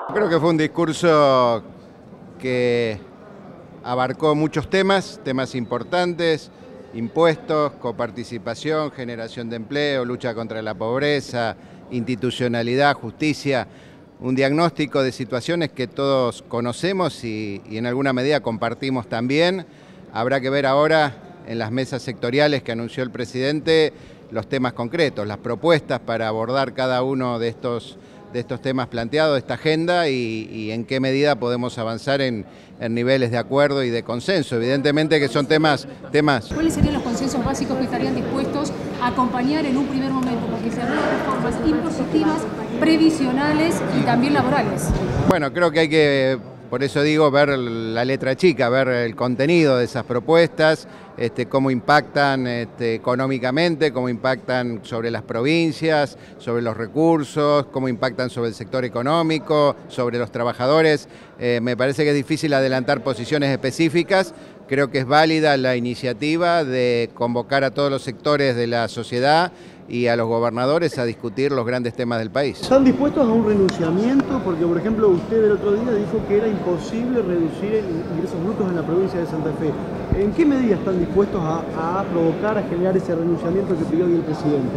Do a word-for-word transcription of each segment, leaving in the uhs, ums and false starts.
Creo que fue un discurso que abarcó muchos temas, temas importantes, impuestos, coparticipación, generación de empleo, lucha contra la pobreza, institucionalidad, justicia, un diagnóstico de situaciones que todos conocemos y, y en alguna medida compartimos también. Habrá que ver ahora en las mesas sectoriales que anunció el presidente los temas concretos, las propuestas para abordar cada uno de estos de estos temas planteados, de esta agenda y, y en qué medida podemos avanzar en, en niveles de acuerdo y de consenso. Evidentemente que son temas, temas... ¿Cuáles serían los consensos básicos que estarían dispuestos a acompañar en un primer momento? Porque se hablan de reformas impositivas, previsionales y también laborales. Bueno, creo que hay que, por eso digo, ver la letra chica, ver el contenido de esas propuestas, este, cómo impactan este, económicamente, cómo impactan sobre las provincias, sobre los recursos, cómo impactan sobre el sector económico, sobre los trabajadores. Eh, me parece que es difícil adelantar posiciones específicas. Creo que es válida la iniciativa de convocar a todos los sectores de la sociedad y a los gobernadores a discutir los grandes temas del país. ¿Están dispuestos a un renunciamiento? Porque, por ejemplo, usted el otro día dijo que era imposible reducir ingresos brutos en la provincia de Santa Fe. ¿En qué medida están dispuestos a, a provocar, a generar ese renunciamiento que pidió hoy el presidente?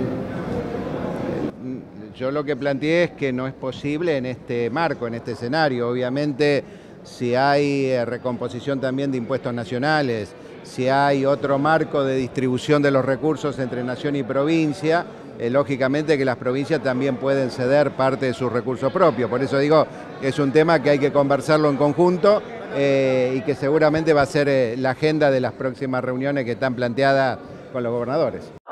Yo lo que planteé es que no es posible en este marco, en este escenario. Obviamente, si hay recomposición también de impuestos nacionales, si hay otro marco de distribución de los recursos entre nación y provincia, eh, lógicamente que las provincias también pueden ceder parte de sus recursos propios. Por eso digo que es un tema que hay que conversarlo en conjunto eh, y que seguramente va a ser eh, la agenda de las próximas reuniones que están planteadas con los gobernadores.